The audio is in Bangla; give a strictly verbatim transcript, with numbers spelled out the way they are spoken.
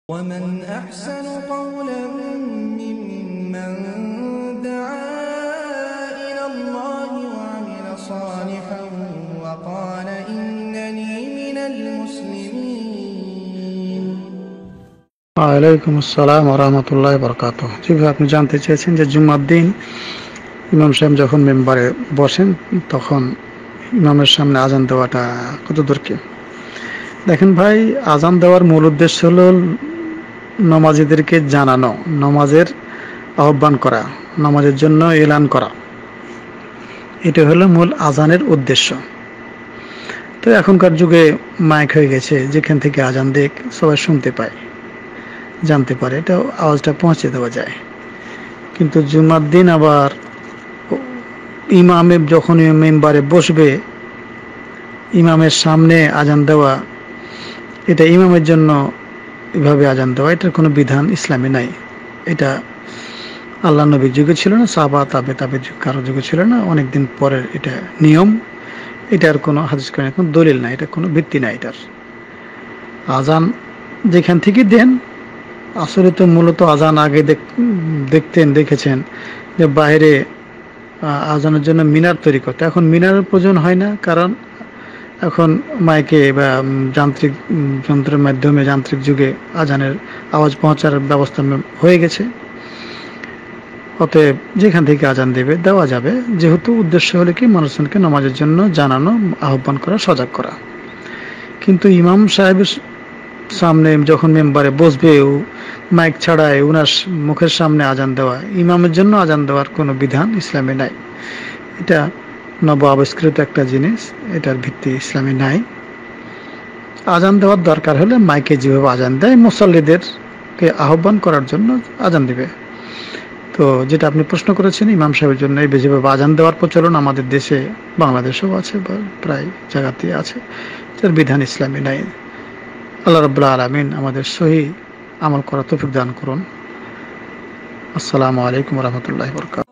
ومن أحسن قولا ممن دعا إلى الله وعمل صالحا وقال إنني من المسلمين। ওয়ালাইকুম আসসালাম ওয়া রাহমাতুল্লাহি ওয়া বারাকাতুহু। জি ভাই, আপনি জানতে চেয়েছেন যে জুম্মার দিন ইমাম সাহেব যখন মেম্বারে বসেন তখন ইমামের সামনে আজান দেওয়াটা কতদূর কি? দেখেন ভাই, আজান দেওয়ার মূল উদ্দেশ্য হলো নমাজীদেরকে জানানো, নমাজের আহ্বান করা, নমাজের জন্য এলান করা। এটা হলো মূল আজানের উদ্দেশ্য। তো এখনকার যুগে মাইক হয়ে গেছে, যেখান থেকে আজান দেখ সবাই শুনতে পায়, জানতে পারে, এটা আওয়াজটা পৌঁছে দেওয়া যায়। কিন্তু জুমার দিন আবার ইমামে যখন মেম্বারে বসবে, ইমামের সামনে আজান দেওয়া, এটা ইমামের জন্য এভাবে আজান দেওয়া, এটার কোনো বিধান ইসলামে নাই। এটা আল্লাহ নবীর যুগে ছিল না, সাহাবা তাবে তাবে কারো যুগে ছিল না, অনেকদিন পরের এটা নিয়ম। এটার কোনো হাদিস কোরআনে কোনো দলিল নাই, এটা কোনো ভিত্তি নাই এটার। আজান যেখান থেকে দেন, আসলে তো মূলত আজান আগে দেখতেন দেখেছেন যে বাইরে আজানের জন্য মিনার তৈরি করতে। এখন মিনারের প্রয়োজন হয় না, কারণ এখন মাইকে বা যান্ত্রিক যন্ত্রের মাধ্যমে যান্ত্রিক যুগে আজানের আওয়াজ পৌঁছার ব্যবস্থা হয়ে গেছে। অতএব যেখান থেকে আজান দেবে দেওয়া যাবে, যেহেতু উদ্দেশ্য হলে কি মানুষজনকে নামাজের জন্য জানানো, আহ্বান করা, সজাগ করা। কিন্তু ইমাম সাহেবের সামনে যখন মেম্বারে বসবে, মাইক ছাড়ায় ওনার মুখের সামনে আজান দেওয়া, ইমামের জন্য আজান দেওয়ার কোনো বিধান ইসলামে নাই। এটা নব আবিষ্কৃত একটা জিনিস, এটার ভিত্তি ইসলামে নাই। আজান দেওয়ার দরকার হলে মাইকে যেভাবে আজান দেয়, মুসল্লিদেরকে আহ্বান করার জন্য আজান দিবে। তো যেটা আপনি প্রশ্ন করেছেন ইমাম সাহেবের জন্য এই যেভাবে আজান দেওয়ার প্রচলন আমাদের দেশে, বাংলাদেশেও আছে বা প্রায় জায়গাতেই আছে, এটার বিধান ইসলামে নাই। আল্লাহ রাব্বুল আলামিন আমাদের সহি আমল করার তৌফিক দান করুন। আসসালামু আলাইকুম ওয়া রাহমাতুল্লাহি ওয়া বারাকাতুহু।